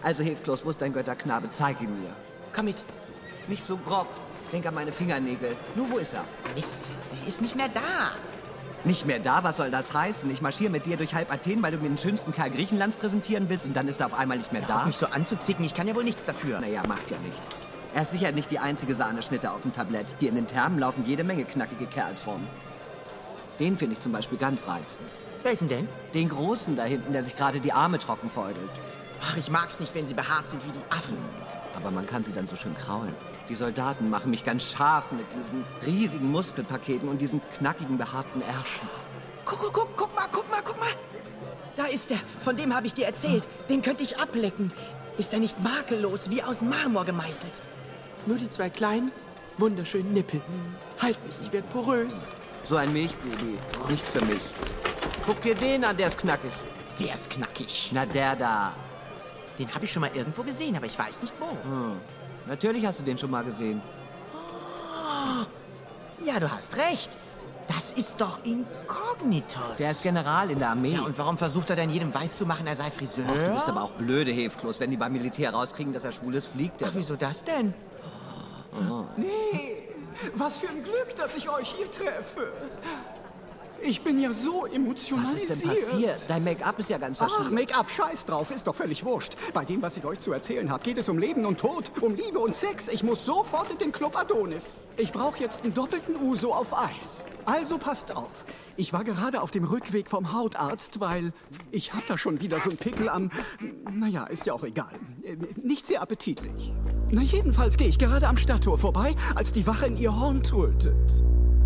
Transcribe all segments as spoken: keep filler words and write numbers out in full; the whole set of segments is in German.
Also, Hilfklos, wo ist dein Götterknabe? Zeig ihn mir. Komm mit. Nicht so grob. Denk an meine Fingernägel. Nur, wo ist er? Mist, er ist nicht mehr da. Nicht mehr da? Was soll das heißen? Ich marschiere mit dir durch halb Athen, weil du mir den schönsten Kerl Griechenlands präsentieren willst und dann ist er auf einmal nicht mehr Hör auf, da? mich so anzuzicken, ich kann ja wohl nichts dafür. Naja, macht ja nichts. Er ist sicher nicht die einzige Sahneschnitte auf dem Tablett. Hier in den Thermen laufen jede Menge knackige Kerls rum. Den finde ich zum Beispiel ganz reizend. Welchen denn? Den Großen da hinten, der sich gerade die Arme trocken feudelt. Ach, ich mag's nicht, wenn sie behaart sind wie die Affen. Aber man kann sie dann so schön kraulen. Die Soldaten machen mich ganz scharf mit diesen riesigen Muskelpaketen und diesen knackigen, behaarten Ärschen. Guck, guck, guck, guck mal, guck mal, guck mal. Da ist er. Von dem habe ich dir erzählt. Den könnte ich ablecken. Ist er nicht makellos, wie aus Marmor gemeißelt? Nur die zwei kleinen, wunderschönen Nippel. Halt mich, ich werde porös. So ein Milchbaby. Nichts für mich. Guck dir den an, der ist knackig. Wer ist knackig? Na, der da. Den habe ich schon mal irgendwo gesehen, aber ich weiß nicht wo. Hm. Natürlich hast du den schon mal gesehen. Oh, ja, du hast recht. Das ist doch Inkognitos. Der ist General in der Armee. Ja, und warum versucht er denn jedem weiszumachen, er sei Friseur? Ach, du bist aber auch blöde, Hilfklos. Wenn die beim Militär rauskriegen, dass er schwul ist, fliegt er. Ach, wieso das denn? Oh. Nee, was für ein Glück, dass ich euch hier treffe. Ich bin ja so emotionalisiert. Was ist denn passiert? Dein Make-up ist ja ganz verschieden. Ach, Make-up, scheiß drauf, ist doch völlig wurscht. Bei dem, was ich euch zu erzählen habe, geht es um Leben und Tod, um Liebe und Sex. Ich muss sofort in den Club Adonis. Ich brauche jetzt einen doppelten Uso auf Eis. Also passt auf. Ich war gerade auf dem Rückweg vom Hautarzt, weil ich hab da schon wieder so einen Pickel am... Naja, ist ja auch egal. Nicht sehr appetitlich. Na, jedenfalls gehe ich gerade am Stadttor vorbei, als die Wache in ihr Horn trötet.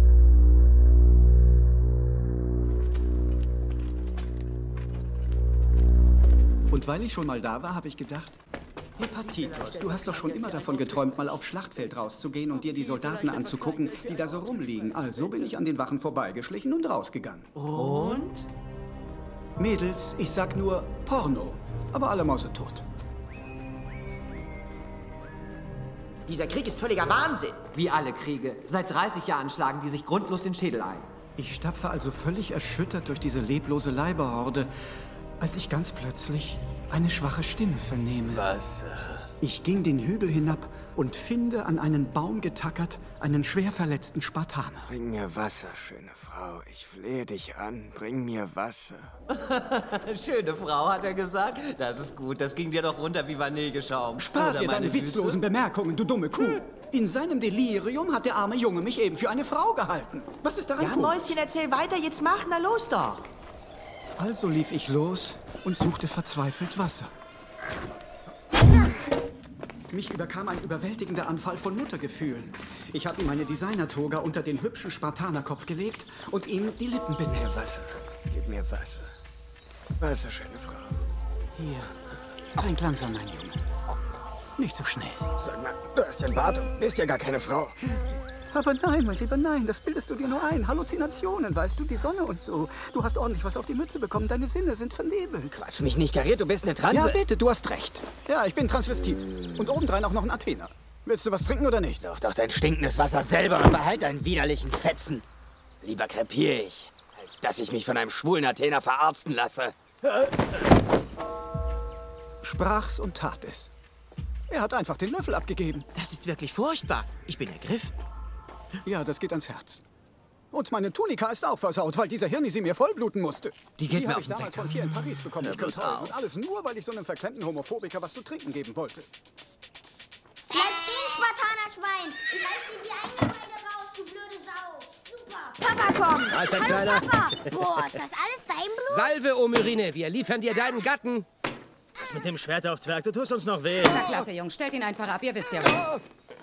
Und weil ich schon mal da war, habe ich gedacht, Hepatitos, du hast doch schon immer davon geträumt, mal aufs Schlachtfeld rauszugehen und dir die Soldaten anzugucken, die da so rumliegen. Also bin ich an den Wachen vorbeigeschlichen und rausgegangen. Und? Mädels, ich sag nur Porno, aber alle mausetot. Dieser Krieg ist völliger Wahnsinn. Wie alle Kriege. Seit dreißig Jahren schlagen die sich grundlos den Schädel ein. Ich stapfe also völlig erschüttert durch diese leblose Leiberhorde, als ich ganz plötzlich eine schwache Stimme vernehme. Was? Ich ging den Hügel hinab und finde an einen Baum getackert einen schwer verletzten Spartaner. Bring mir Wasser, schöne Frau. Ich flehe dich an. Bring mir Wasser. Schöne Frau, hat er gesagt. Das ist gut. Das ging dir doch runter wie Vanilgeschaum. Spar dir deine witzlosen Bemerkungen, du dumme Kuh. In seinem Delirium hat der arme Junge mich eben für eine Frau gehalten. Was ist daran Ja, gut? Mäuschen, erzähl weiter. Jetzt mach, na los doch. Also lief ich los und suchte verzweifelt Wasser. Mich überkam ein überwältigender Anfall von Muttergefühlen. Ich habe ihm meine Designertoga unter den hübschen Spartanerkopf gelegt und ihm die Lippen benetzt. Wasser. Gib mir Wasser. Wasser, schöne Frau. Hier, trink langsam, mein Junge. Nicht so schnell. Sag mal, du hast ja einen Bart und bist ja gar keine Frau. Aber nein, mein Lieber, nein, das bildest du dir nur ein. Halluzinationen, weißt du, die Sonne und so. Du hast ordentlich was auf die Mütze bekommen, deine Sinne sind vernebelt. Quatsch mich nicht kariert, du bist eine Transe. Ja, bitte, du hast recht. Ja, ich bin Transvestit. Und obendrein auch noch ein Athener. Willst du was trinken oder nicht? Sauf doch dein stinkendes Wasser selber und behalt deinen widerlichen Fetzen. Lieber krepier ich, als dass ich mich von einem schwulen Athener verarzten lasse. Sprach's und tat es. Er hat einfach den Löffel abgegeben. Das ist wirklich furchtbar. Ich bin ergriffen. Ja, das geht ans Herz. Und meine Tunika ist auch versaut, weil dieser Hirni sie mir vollbluten musste. Die geht die mir hab auf ich den damals Wecker. von Pierre in Paris bekommen. Ja, Das ist bloß toll. Und alles nur, weil ich so einem verklemmten Homophobiker was zu trinken geben wollte. Bleib stehen, Spartanerschwein! Ich reiß dir die Eingeweide raus, du blöde Sau! Super! Papa kommt! Mahlzeit, Hallo, Kleiner. Papa! Boah, ist das alles dein Blut? Salve, O Myrine, wir liefern dir deinen Gatten. Was mit dem Schwert auf Zwerg? Du tust uns noch weh. Na klasse, Jungs, stellt ihn einfach ab, ihr wisst ja wo.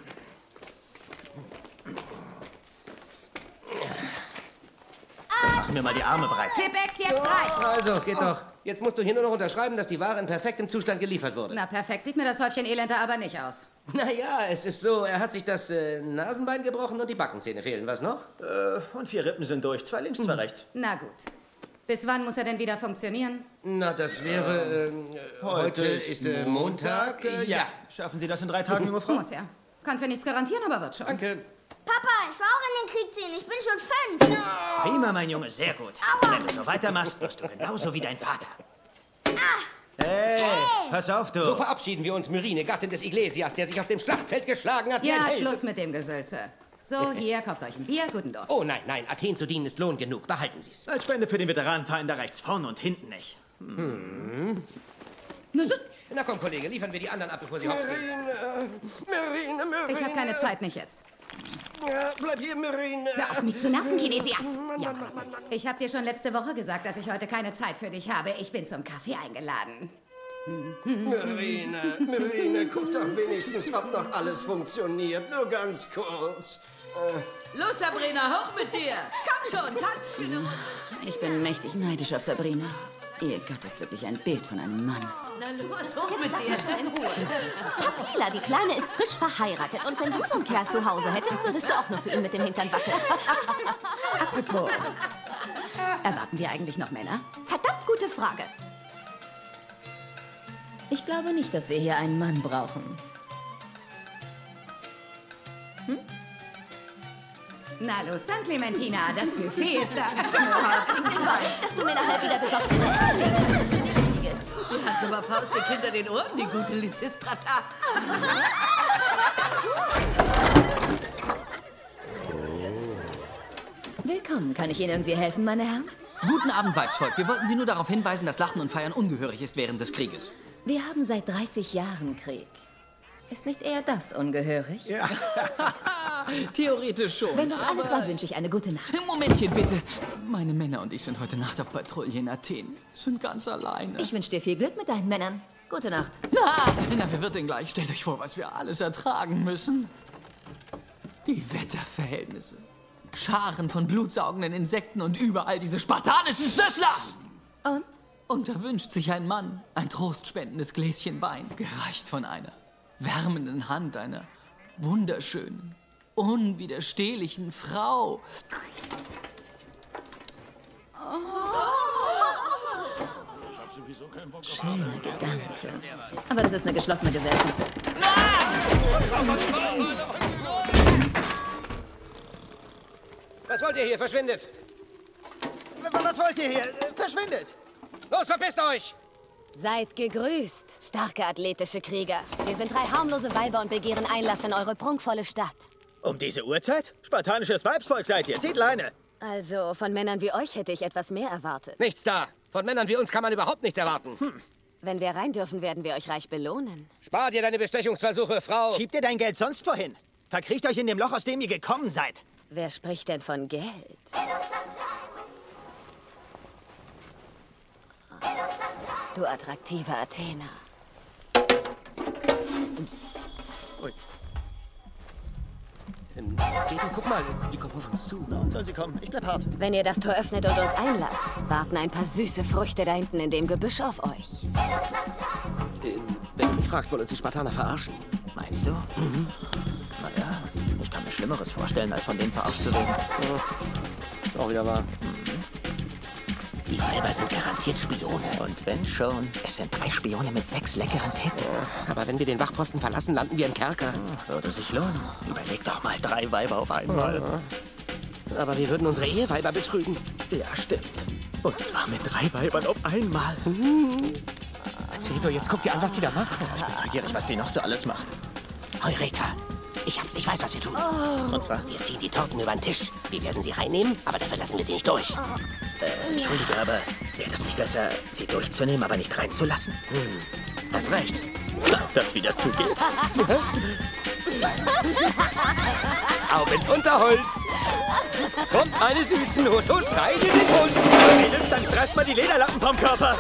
Mach mir mal die Arme breit. Tipex, jetzt reicht's! Also, geht doch. Jetzt musst du hier nur noch unterschreiben, dass die Ware in perfektem Zustand geliefert wurde. Na perfekt, sieht mir das Häufchen Elend da aber nicht aus. Naja, es ist so, er hat sich das äh, Nasenbein gebrochen und die Backenzähne fehlen. Was noch? Äh, und vier Rippen sind durch. Zwei links, zwei rechts. Na gut. Bis wann muss er denn wieder funktionieren? Na, das wäre... Ähm, heute, ist äh, Montag. Äh, ja. Schaffen Sie das in drei Tagen, junge Frau? Muss ja. Kann für nichts garantieren, aber wird schon. Danke. Papa, ich war auch in den Krieg ziehen. Ich bin schon fünf. Prima, mein Junge, sehr gut. Wenn du so weitermachst, wirst du genauso wie dein Vater. Hey, hey, pass auf, du. So verabschieden wir uns, Myrine, Gattin des Iglesias, der sich auf dem Schlachtfeld geschlagen hat wie ein Ja, Held. Schluss mit dem Gesülze. So, hier, kauft euch ein Bier, guten Durst. Oh nein, nein, Athen zu dienen ist Lohn genug. Behalten Sie's. Als Spende für den Veteranenverein, da reicht's vorne und hinten nicht. Hm. Na komm, Kollege, liefern wir die anderen ab, bevor sie hops gehen. Myrine, Myrine. Ich habe keine Zeit, nicht jetzt. Ja, bleib hier, Myrine. Hör auf mich zu nerven, Kinesias. Ja, ich habe dir schon letzte Woche gesagt, dass ich heute keine Zeit für dich habe. Ich bin zum Kaffee eingeladen. Myrine, Myrine, guck doch wenigstens, ob noch alles funktioniert. Nur ganz kurz. Äh. Los, Sabrina, hoch mit dir. Komm schon, tanz für eine Runde. Ich bin mächtig neidisch auf Sabrina. Ihr Gott ist wirklich ein Bild von einem Mann. Na los, hoch Jetzt mit lass dir. mich schon in Ruhe. Papila, die Kleine ist frisch verheiratet. Und wenn du so einen Kerl zu Hause hättest, würdest du auch nur für ihn mit dem Hintern wackeln. Apropos, erwarten wir eigentlich noch Männer? Verdammt gute Frage. Ich glaube nicht, dass wir hier einen Mann brauchen. Hm? Na los dann, Clementina, das Buffet ist da. Nicht, dass du mir nachher wieder besoffen in der Ecke liegst. Die richtige. Die hat's aber faustig hinter den Ohren, die gute Lysistrata. Willkommen. Kann ich Ihnen irgendwie helfen, meine Herren? Guten Abend, Weibsvolk. Wir wollten Sie nur darauf hinweisen, dass Lachen und Feiern ungehörig ist während des Krieges. Wir haben seit dreißig Jahren Krieg. Ist nicht eher das ungehörig? Ja. Theoretisch schon. Wenn das alles war, wünsche ich eine gute Nacht. Momentchen, bitte. Meine Männer und ich sind heute Nacht auf Patrouille in Athen. Sind ganz alleine. Ich wünsche dir viel Glück mit deinen Männern. Gute Nacht. Na, na, wer wird denn gleich? Stellt euch vor, was wir alles ertragen müssen. Die Wetterverhältnisse. Scharen von blutsaugenden Insekten und überall diese spartanischen Schlüssler. Und? Und da wünscht sich ein Mann ein trostspendendes Gläschen Wein, gereicht von einer wärmenden Hand einer wunderschönen, unwiderstehlichen Frau. Schöner Gedanke. Aber das ist eine geschlossene Gesellschaft. Was wollt ihr hier? Verschwindet! Was wollt ihr hier? Verschwindet! Los, verpisst euch! Seid gegrüßt, starke athletische Krieger. Wir sind drei harmlose Weiber und begehren Einlass in eure prunkvolle Stadt. Um diese Uhrzeit? Spartanisches Weibsvolk seid ihr. Zieht Leine! Also, von Männern wie euch hätte ich etwas mehr erwartet. Nichts da. Von Männern wie uns kann man überhaupt nichts erwarten. Hm. Wenn wir rein dürfen, werden wir euch reich belohnen. Spar dir deine Bestechungsversuche, Frau. Schiebt ihr dein Geld sonst wohin? Verkriecht euch in dem Loch, aus dem ihr gekommen seid. Wer spricht denn von Geld? Du attraktiver Athener. Gut. Ähm, Peter, guck mal, die kommen auf uns zu. Na, sollen sie kommen? Ich bleib hart. Wenn ihr das Tor öffnet und uns einlasst, warten ein paar süße Früchte da hinten in dem Gebüsch auf euch. Ähm, wenn du mich fragst, wollen uns die Spartaner verarschen. Meinst du? Mhm. Naja, ich kann mir Schlimmeres vorstellen, als von denen verarscht zu werden. Ja. Auch wieder wahr. Mhm. Die Weiber sind garantiert Spione. Und wenn schon, es sind drei Spione mit sechs leckeren Titten. Ja, aber wenn wir den Wachposten verlassen, landen wir im Kerker. Würde sich lohnen. Überleg doch mal, drei Weiber auf einmal. Ja. Aber wir würden unsere Eheweiber betrügen. Ja, stimmt. Und zwar mit drei Weibern auf einmal. Mhm. Ceto, jetzt guck dir an, was die da macht. Ich bin neugierig, was die noch so alles macht. Heureka! Ich hab's, ich weiß, was wir tun. Oh. Und zwar? Wir ziehen die Torten über den Tisch. Wir werden sie reinnehmen, aber dafür lassen wir sie nicht durch. Äh, Entschuldige, aber wäre das nicht besser, sie durchzunehmen, aber nicht reinzulassen? Hm. Hast recht. Ob das wieder zugeht. Auf ins Unterholz! Kommt, meine Süßen, husch, husch, rein in den Bus! Mädels, dann streift mal die Lederlappen vom Körper!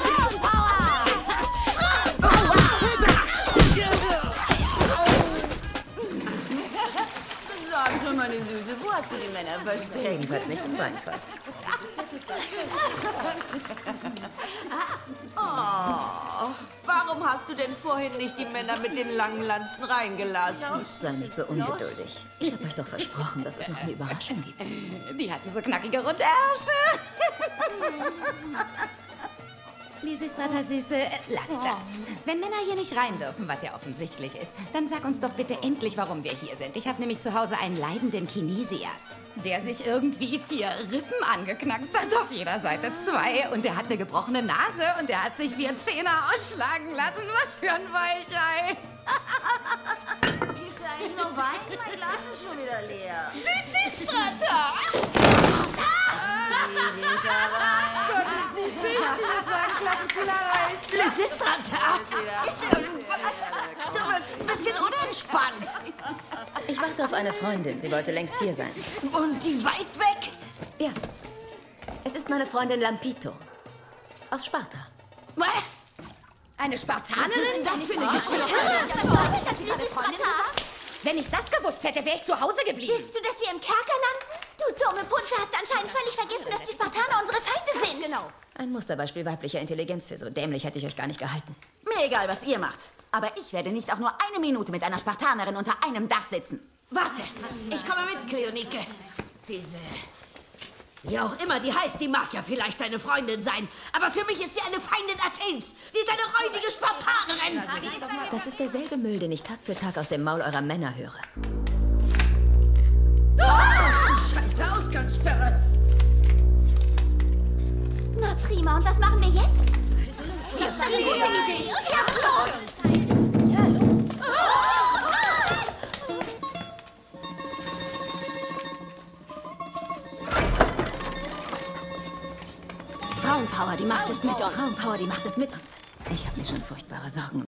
Sag schon, meine Süße, wo hast du die Männer versteckt? Jedenfalls nicht im Weinfass. Oh, warum hast du denn vorhin nicht die Männer mit den langen Lanzen reingelassen? Sei nicht so ungeduldig. Ich habe euch doch versprochen, dass es noch eine Überraschung gibt. Die hatten so knackige runde Ärsche. Lysistrata, Süße, lass das. Wenn Männer hier nicht rein dürfen, was ja offensichtlich ist, dann sag uns doch bitte endlich, warum wir hier sind. Ich habe nämlich zu Hause einen leidenden Kinesias, der sich irgendwie vier Rippen angeknackst hat, auf jeder Seite zwei. Und der hat eine gebrochene Nase und der hat sich vier Zähne ausschlagen lassen. Was für ein Weichei. Gibt's eigentlich noch Wein? Mein Glas ist schon wieder leer. Lysistrata! Gott, ist die süß, ich würde sagen, Klassenziel erreicht. Lysistrata! Ist irgendwas? Du wirkst ein bisschen unentspannt. Ich warte auf eine Freundin. Sie wollte längst hier sein. Und die weit weg? Ja. Es ist meine Freundin Lampito. Aus Sparta. Was? Eine Spartanerin? Was ist das für eine Geschichte? Wenn ich das gewusst hätte, wäre ich zu Hause geblieben. Willst du, dass wir im Kerker landen? Du dumme Punze hast anscheinend völlig vergessen, dass die Spartaner unsere Feinde sind. Genau. Ein Musterbeispiel weiblicher Intelligenz. Für so dämlich hätte ich euch gar nicht gehalten. Mir egal, was ihr macht. Aber ich werde nicht auch nur eine Minute mit einer Spartanerin unter einem Dach sitzen. Warte, ich komme mit, Kleonike. Diese... Wie auch immer die heißt, die mag ja vielleicht deine Freundin sein. Aber für mich ist sie eine Feindin Athens. Sie ist eine räudige Spartanerin. Das ist derselbe Müll, den ich Tag für Tag aus dem Maul eurer Männer höre. Oh, scheiße Ausgangssperre. Na prima, und was machen wir jetzt? Das ist eine gute Idee. Ja, los! Ja, los. Frauenpower, die Macht ist mit uns. Frauenpower, die Macht ist mit uns. Ich habe mir schon furchtbare Sorgen